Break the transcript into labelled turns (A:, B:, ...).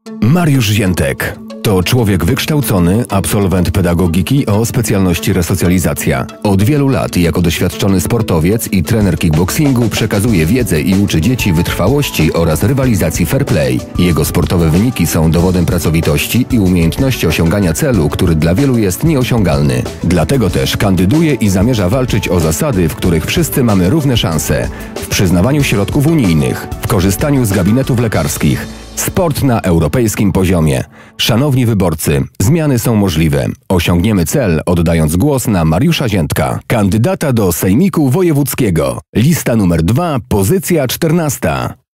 A: Mariusz Ziętek to człowiek wykształcony, absolwent pedagogiki o specjalności resocjalizacja. Od wielu lat jako doświadczony sportowiec i trener kickboxingu przekazuje wiedzę i uczy dzieci wytrwałości oraz rywalizacji fair play. Jego sportowe wyniki są dowodem pracowitości i umiejętności osiągania celu, który dla wielu jest nieosiągalny. Dlatego też kandyduje i zamierza walczyć o zasady, w których wszyscy mamy równe szanse. W przyznawaniu środków unijnych, w korzystaniu z gabinetów lekarskich. Sport na europejskim poziomie. Szanowni wyborcy, zmiany są możliwe. Osiągniemy cel, oddając głos na Mariusza Ziętka, kandydata do Sejmiku Wojewódzkiego. Lista numer 2, pozycja 14.